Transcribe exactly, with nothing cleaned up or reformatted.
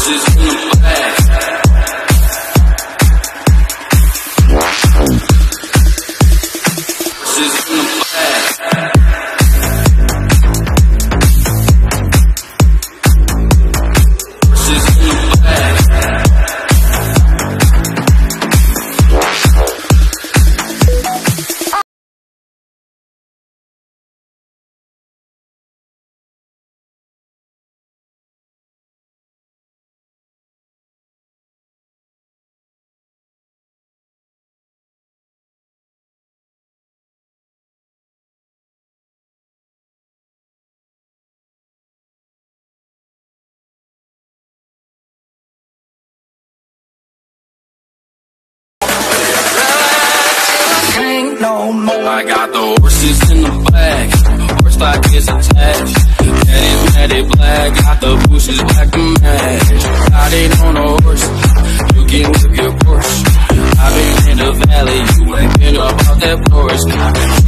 Horses in the back. Horses in the back. Horses in the back. No more. I got the horses in the back, horse stock is attached. Matted, matted black, got the bushes black to match. Riding on a horse, you can whip your Porsche. I've been in the valley, you ain't been about that Porsche.